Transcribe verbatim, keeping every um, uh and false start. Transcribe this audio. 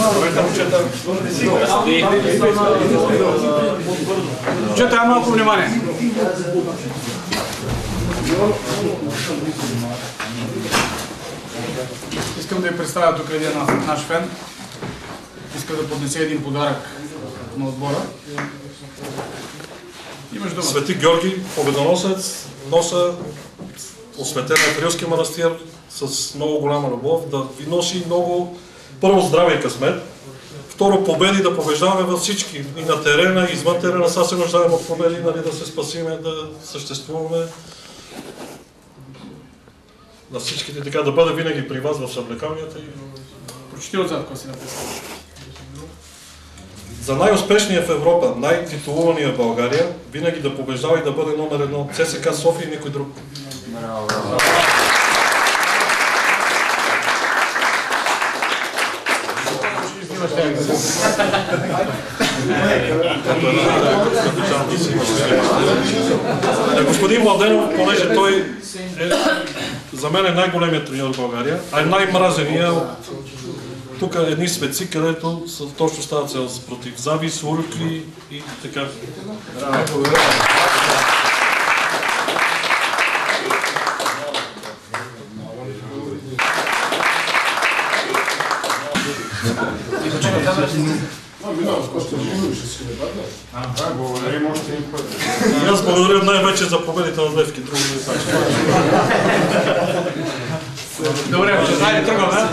Чета, ама малко внимание. Искам да я представя тук един наш фен. Иска да поднесе един подарък на отбора. Имаш дума. Свети Георги, победоносец, носа осветен на Рилския манастир с много голяма любов, да ви носи много, първо здраве и късмет, второ победи, да побеждаваме във всички, и на терена, и извън терена, сега се нуждаем от победи, нали, да се спасиме, да съществуваме. На всичките така, да бъде винаги при вас в съблекалнията. И... Прочети отзад, какво си написал. За най-успешния в Европа, най-титулувания в България, винаги да побеждава и да бъде номер едно. ЦСКА София и никой друг. Господин Младенов, понеже той е, за мен е най-големият треньор в България, а е най-мразения от тук едни светци, където точно става цел против завист, урокли и така. И аз благодаря най-вече за победите на Левски, друго не знам. Добре, айде тръгваме.